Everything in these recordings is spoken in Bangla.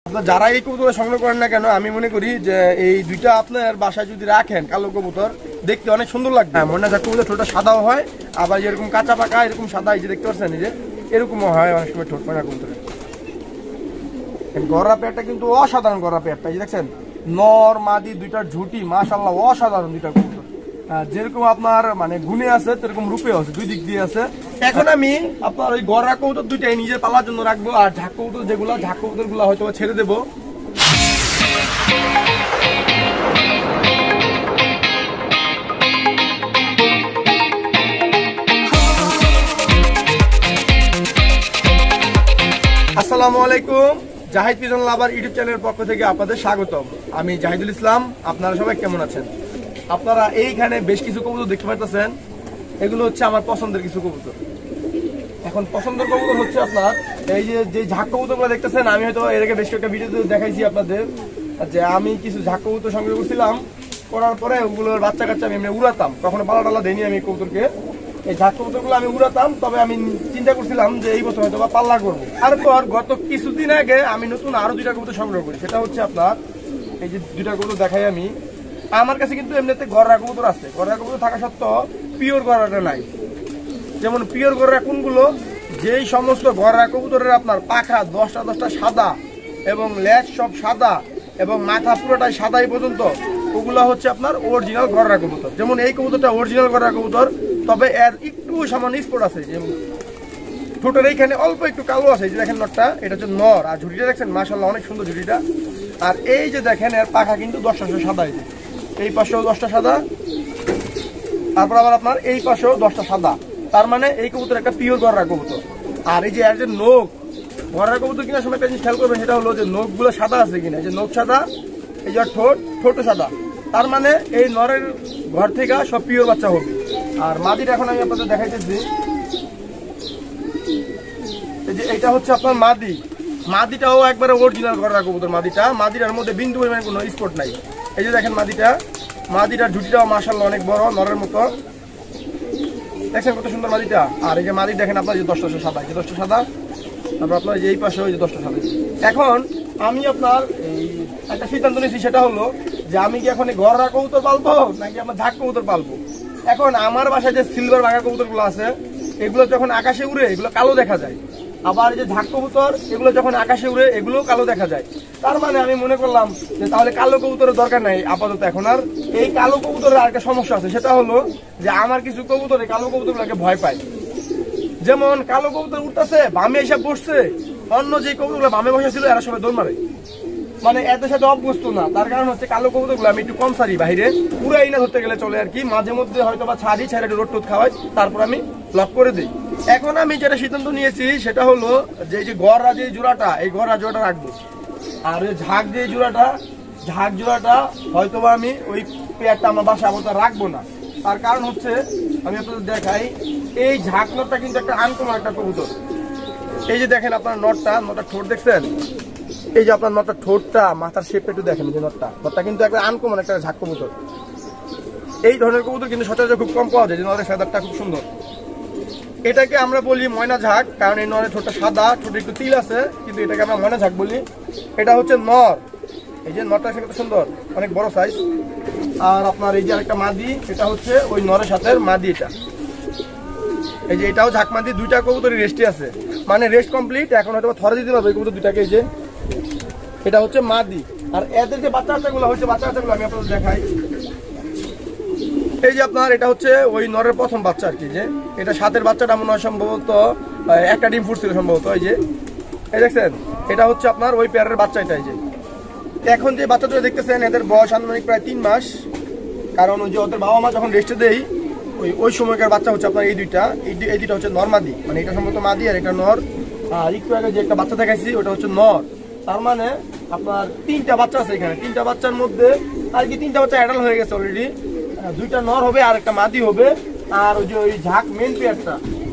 আপনার যারা এই কবুতর সংগ্রহ করেন না কেন, আমি মনে করি যে এই দুইটা আপনার বাসায় যদি রাখেন কালো কবুতর দেখতে অনেক সুন্দর লাগবে। ময়না ঝাক কবুতর ঠোঁটটা সাদাও হয়, আবার যেরকম কাঁচা পাকা এরকম সাদা, এই যে দেখতে পাচ্ছেন এই যে এরকমও হয় অনেক সময় ঠোঁট ময়না কবুতরের। গড়া পেয়ারটা কিন্তু অসাধারণ গড়া পেয়ারটা, এই যে দেখছেন নর মাদি দুইটার ঝুটি মাশাআল্লাহ অসাধারণ দুইটা কবুতর। যেরকম আপনার মানে গুণে আছে সেরকম রূপে আছে, দুই দিক দিয়ে আছে। এখন আমি আপনার ওই গড়া কবুতর দুইটাই নিজের পালার জন্য রাখবো, আর ঝাক কবুতর যেগুলো ঝাক কবুতর গুলো হয়তো ছেড়ে দেবো। আসসালামু আলাইকুম, জাহিদ পিজন লাভার ইউটিউব চ্যানেলের পক্ষ থেকে আপনাদের স্বাগতম। আমি জাহিদুল ইসলাম। আপনারা সবাই কেমন আছেন? আপনারা এইখানে বেশ কিছু কবুতর দেখতে পাচ্ছেন, এগুলো হচ্ছে আমার পছন্দের কিছু কবুতর। এখন পছন্দের কবুতর হচ্ছে আপনার এই যে ঝাক কবুতরগুলো দেখতেছেন, আমি হয়তো এর আগে বেশ কয়েকটা ভিডিওতে দেখাইছি আপনাদের যে আমি কিছু ঝাক কবুতর সংগ্রহ করছিলাম, করার পরে ওগুলোর বাচ্চা কাচ্চা আমি এমনি উড়াতাম, কখনো পালা টালা দেয়নি আমি কবুতরকে। এই ঝাক কবুতরগুলো আমি উড়াতাম, তবে আমি চিন্তা করছিলাম যে এই বছর হয়তো বা পাল্লা করবো। তারপর গত কিছুদিন আগে আমি নতুন আরো দুইটা কবুতর সংগ্রহ করি, সেটা হচ্ছে আপনার এই যে দুইটা কবুতর দেখাই আমি। আমার কাছে কিন্তু এমনিতে গড়া কবুতর আছে, গড়া কবুতর থাকা সত্ত্বেও পিওর গড়াটা নাই। যেমন পিওর গড়া কোনগুলো, যেই সমস্ত গড়া কবুতরের আপনার পাখা 10টা সাদা এবং লেজ সব সাদা এবং মাথা পুরোটাই সাদাই পর্যন্ত, ওগুলো হচ্ছে আপনার অরিজিনাল গড়া কবুতর। যেমন এই কবুতরটা অরিজিনাল গড়া কবুতর, তবে এর একটু সামান্য স্পট আছে, যেমন ঠোঁটের এইখানে অল্প একটু কালো আছে। এই যে দেখেন নটটা, এটা হচ্ছে নর, আর ঝুটিটা দেখছেন মাশাআল্লাহ অনেক সুন্দর ঝুটিটা। আর এই যে দেখেন এর পাখা কিন্তু 10টা সাদা, এই পাশেও 10টা সাদা, তারপর আবার আপনার এই পাশেও 10টা সাদা। তার মানে এই কবুতর একটা পিওর গড়া কবুতর। আর এই যে এর যে নখ, গড়া কবুতর কিনার সময় একটা জিনিস খেয়াল করবেন, সেটা হলো যে নখগুলো সাদা আছে কিনা। এই যে নখ সাদা, এই যে ঠোঁটও সাদা, তার মানে এই নরের ঘর থেকে সব পিওর বাচ্চা হবে। আর মাদিটা এখন আমি আপনাদের দেখাইতেছি, এই যে এইটা হচ্ছে আপনার মাদি। মাদিটাও একবারে অরিজিনাল গড়া কবুতর। মাদিটার মধ্যে বিন্দু পরিমাণে কোনো স্পট নাই। এই যে দেখেন মাদিটার ঝুটিটাও মাশাআল্লাহ অনেক বড়, নরের মতো। দেখছেন কত সুন্দর মাদিটা। আর এই যে মাদি দেখেন আপনার যে 10টা সাদা, এই 10টা সাদা, তারপর আপনার এই পাশে ওই যে 10টা সাদা। এখন আমি আপনার এই একটা সিদ্ধান্ত নিয়েছি, সেটা হলো যে আমি কি এখন গড়া কবুতর পালবো নাকি আমার ঝাক কবুতর পালবো। এখন আমার বাসায় যে সিলভার ভাঙা কবুতরগুলো আছে, এগুলো যখন আকাশে উড়ে এগুলো কালো দেখা যায়। আবার যে ঝাক কবুতর এগুলো যখন আকাশে উড়ে এগুলোও কালো দেখা যায়। তার মানে আমি মনে করলাম যে তাহলে কালো কবুতরের দরকার নাই আপাতত এখন। আর এই কালো কবুতরের আরেকটা সমস্যা আছে, সেটা হলো যে আমার কিছু কবুতর কালো কবুতরগুলোকে ভয় পায়। যেমন কালো কবুতর উঠতেছে বামে এসে বসছে, অন্য যে কবুতরগুলো বামে বসে ছিল এরা সবাই দৌড় মারে, মানে এদের সাথে অভ্যস্ত না। তার কারণ হচ্ছে কালো কবুতরগুলো আমি একটু কম ছাড়ি বাইরে, পুরাই না ধরতে গেলে চলে আর কি। মাঝে মধ্যে হয়তো বা ছাড়ি, ছেড়ে একটু রোদ টোদ খাওয়াই, তারপর আমি লক করে দিই। এখন আমি যেটা সিদ্ধান্ত নিয়েছি সেটা হলো যে গড়া যে জোড়াটা, এই গড়া জোড়াটা রাখবো। আর ওই ঝাঁক জোড়াটা হয়তো বা আমি ওই পেয়ারটা আমার বাসায় আবার রাখবো না। তার কারণ হচ্ছে আমি আপনাদের দেখাই, এই ঝাঁক নটটা কিন্তু একটা আনকমন একটা কবুতর। এই যে দেখেন আপনার নটটা ঠোঁট দেখছেন, এই যে আপনার নটটা ঠোঁটটা মাথার শেপ একটু দেখেন, যে নটটা কিন্তু একটা আনকমন একটা ঝাঁক কবুতর। এই ধরনের কবুতর কিন্তু সচরাচর খুব কম পাওয়া যায়, যে নরের ফেদারটা খুব সুন্দর। এটাকে আমরা বলি ময়না ঝাঁক, কারণ এই নরের ঠোঁটটা সাদা, ঠোঁটে একটু তিল আছে, কিন্তু এটাকে আমরা ময়না ঝাঁক বলি। এটা হচ্ছে নর, এই যে নরটা সেটা সুন্দর, অনেক বড় সাইজ। আর আপনার এই যে আরেকটা মাদি, এটা হচ্ছে ওই নরের সাথে মাদি। এটা এই যে এটাও ঝাঁক মাদি, দুইটা কবুতরই রেস্টে আছে, মানে রেস্ট কমপ্লিট। এখন হয়তো থরে দিতে পারবে কবুতর দুইটাকে। এই যে এটা হচ্ছে মাদি। আর এদের যে বাচ্চাগুলো হচ্ছে, বাচ্চাগুলো আমি আপনাদের দেখাই। এই যে আপনার এটা হচ্ছে ওই নরের প্রথম বাচ্চা আর কি, যে এটা সাতের বাচ্চাটা মনে হয় সম্ভবত একটা ডিম ফুটছিল সম্ভবত। এই যে এই দেখছেন, এটা হচ্ছে আপনার ওই পেয়ারের বাচ্চা। এটা এই যে এখন যে বাচ্চাটা দেখতেছেন, এদের বয়স আনুমানিক প্রায় 3 মাস। কারণ ওই যে ওদের বাবা মা যখন রেস্টে দেয় ওই সময়কার বাচ্চা হচ্ছে আপনার এই দুইটা হচ্ছে নর মাদি, মানে এটা সম্ভবত মাদি আর এটা নর। আর একটু আগে যে একটা বাচ্চা দেখাইছি ওটা হচ্ছে নর। তার মানে আপনার 3টা বাচ্চা আছে এখানে। 3টা বাচ্চার মধ্যে আর কি 3টা বাচ্চা অ্যাডাল্ট হয়ে গেছে অলরেডি। 2টা নর হবে আর একটা মাদি হবে। আর ওই যে ওই ঝাঁক মেন পেয়ারটা,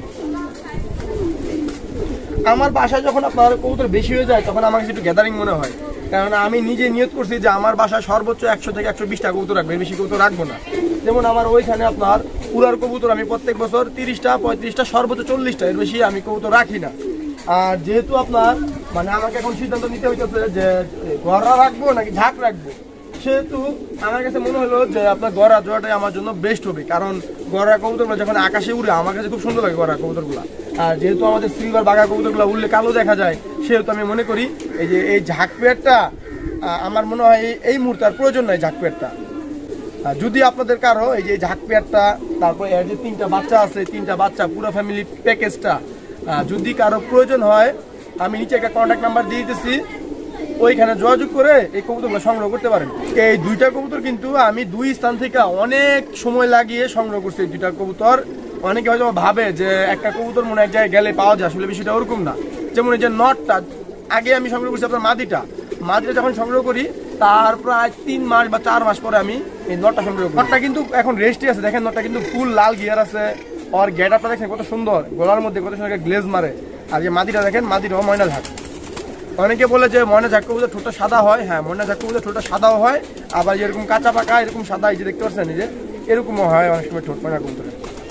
আমার বাসায় যখন আপনার কবুতর বেশি হয়ে যায় তখন আমার কাছে একটু গ্যাদারিং মনে হয়। কারণ আমি নিজে নিয়ত করছি যে আমার বাসায় সর্বোচ্চ 100 থেকে 120টা কবুতর রাখবে, বেশি কবুতর রাখবো না। যেমন আমার ওইখানে আপনার উড়ার কবুতর আমি প্রত্যেক বছর 30টা 35টা সর্বোচ্চ 40টা, এর বেশি আমি কবুতর রাখি না। আর যেহেতু আপনার মানে আমাকে এখন সিদ্ধান্ত নিতে হইতেছে যে গড়া রাখবো নাকি ঝাঁক রাখবো। সেহেতু আমার কাছে মনে হলো যে আপনার গড়া জোড়াটাই আমার জন্য বেস্ট হবে, কারণ গড়া কবুতরগুলো যখন আকাশে উড়ে আমার কাছে খুব সুন্দর লাগে গড়া কবুতরগুলো। আর যেহেতু আমাদের সিলভার বাঘা কবুতরগুলো উড়লে কালো দেখা যায়, সেহেতু আমি মনে করি এই যে এই ঝাঁক পেয়ারটা আমার মনে হয় এই মুহূর্তে আর প্রয়োজন নাই ঝাঁক পেয়ারটা। যদি আপনাদের কারো এই যে ঝাঁক পেয়ারটা, তারপর এর যে 3টা বাচ্চা আছে, 3টা বাচ্চা পুরো ফ্যামিলি প্যাকেজটা যদি কারো প্রয়োজন হয়, আমি নিচে একটা কন্ট্যাক্ট নাম্বার দিয়ে দিতেছি, ওইখানে যোগাযোগ করে এই কবুতরগুলো সংগ্রহ করতে পারেন। এই 2টা কবুতর কিন্তু আমি 2 স্থান থেকে অনেক সময় লাগিয়ে সংগ্রহ করছি। এই 2টা কবুতর অনেকে হয়তো ভাবে যে একটা কবুতর মনে এক জায়গায় গেলে পাওয়া যায়, আসলে বিষয়টা ওরকম না। যেমন এই যে নটটা আগে আমি সংগ্রহ করছি আপনার মাদিটা যখন সংগ্রহ করি তার প্রায় 3 মাস বা 4 মাস পরে আমি এই নটটা সংগ্রহ করি। নটটা কিন্তু এখন রেস্টে আছে, দেখেন নটটা কিন্তু ফুল লাল গিয়ার আছে, আর গেট আপটা দেখেন কত সুন্দর, গলার মধ্যে কত সুন্দর গ্লেজ মারে। আর যে মাদিটা দেখেন, মাদিটাও ময়না ঝাঁক। অনেকে বলে যে ময়না ঝাঁক কবুতর ঠোঁটটা সাদা হয়, হ্যাঁ ময়না ঝাঁক কবুতর ঠোঁটটা সাদাও হয়, আবার এরকম কাঁচা পাকা এরকম সাদা এই যে দেখতে পাচ্ছেন এই যে এরকমও হয় অনেক সময় ঠোঁট ময়না কবুতরে।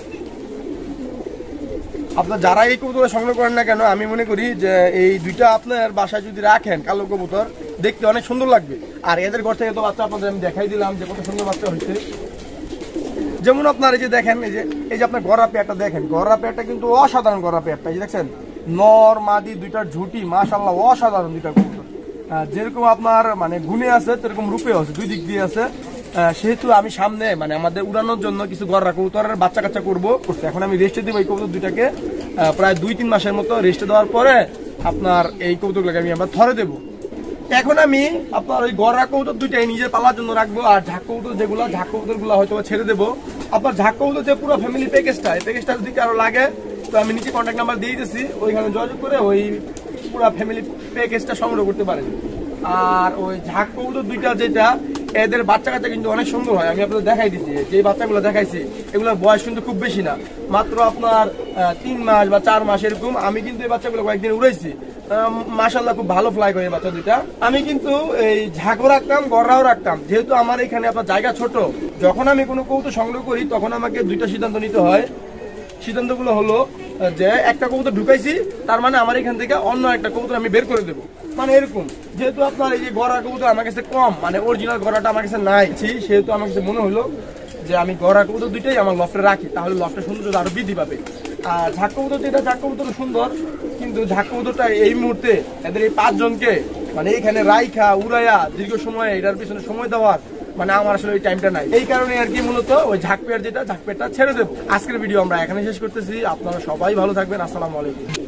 আপনার যারা এই কবুতর সংগ্রহ করেন না কেন, আমি মনে করি যে এই 2টা আপনার বাসায় যদি রাখেন কালো কবুতর, দেখতে অনেক সুন্দর লাগবে। আর এদের ঘর থেকে তো বাচ্চা আপনাদের আমি দেখাই দিলাম যে কত সুন্দর বাচ্চা হয়েছে। যেমন আপনার এই যে দেখেন এই যে আপনার গড়া পেয়ারটা দেখেন, গড়া পেয়ারটা কিন্তু অসাধারণ গড়া পেয়ারটা। এই যে দেখছেন নর মাদি 2টার ঝুটি মাশাআল্লাহ অসাধারণ 2টা কবুতর। যেরকম আপনার মানে গুণে আছে সেরকম রূপেও আছে, 2 দিক দিয়ে আছে। সেহেতু আমি সামনে মানে আমাদের উড়ানোর জন্য কিছু গড়া কবুতরের বাচ্চা কাচ্চা করবো। এখন আমি রেস্টে দেবো এই কবুতর 2টাকে, প্রায় 2-3 মাসের মতো রেস্টে দেওয়ার পরে আপনার এই কবুতরগুলোকে আমি আবার ধরে দেবো। এখন আমি আপনার ওই গড়া কবুতর 2টাই নিজের পালার জন্য রাখবো, আর ঝাঁক কবুতর যেগুলো ঝাঁক কবুতরগুলো হয়তো ছেড়ে দেবো। আপনার ঝাঁক কবুতর যে পুরো ফ্যামিলি প্যাকেজটা, এই প্যাকেজটা যদি কারো লাগে তো আমি নিচে কন্ট্যাক্ট নাম্বার দিয়ে দিতেছি, ওইখানে যোগাযোগ করে ওই পুরো ফ্যামিলি প্যাকেজটা সংগ্রহ করতে পারেন। আর ওই ঝাঁক কবুতর 2টা যেটা এদের বাচ্চা কাচ্চা কিন্তু অনেক সুন্দর হয়, আমি আপনাদের দেখাই দিচ্ছি। যে বাচ্চাগুলো দেখাইছি এগুলোর বয়স কিন্তু খুব বেশি না, মাত্র আপনার 3 মাস বা 4 মাস এরকম। আমি কিন্তু এই বাচ্চাগুলো কয়েকদিন উড়াইছি, মাশাআল্লাহ খুব ভালো ফ্লাই করে বাচ্চা 2টা। আমি কিন্তু এই ঝাঁকও রাখতাম গড়াও রাখতাম, যেহেতু আমার এখানে আপনার জায়গা ছোট। যখন আমি কোনো কবুতর সংগ্রহ করি তখন আমাকে 2টা সিদ্ধান্ত নিতে হয়। সিদ্ধান্তগুলো হলো যে একটা কবুতর ঢুকাইছি তার মানে আমার এখান থেকে অন্য একটা কবুতর আমি বের করে দেবো, মানে এরকম। যেহেতু আপনার এই যে গড়া কবুতর আমার কাছে কম, মানে অরিজিনাল গড়াটা আমার কাছে নাই, সেহেতু আমার কাছে মনে হলো যে আমি গড়া কবুতর 2টাই আমার লফটে রাখি, তাহলে লফটের সৌন্দর্য আরো বৃদ্ধি পাবে। আর ঝাঁক কবুতর যেটা, ঝাঁক কবুতর সুন্দর, কিন্তু ঝাঁক কবুতরটা এই মুহূর্তে এদের এই 5 জনকে মানে এইখানে রাইখা উড়াইয়া দীর্ঘ সময় এটার পিছনে সময় দেওয়ার মানে আমার আসলে ওই টাইমটা নাই। এই কারণে আর কি মূলত ওই ঝাঁক পেয়ার যেটা, ঝাঁক পেয়ারটা ছেড়ে দেবো। আজকের ভিডিও আমরা এখানে শেষ করতেছি। আপনারা সবাই ভালো থাকবেন। আসসালামু আলাইকুম।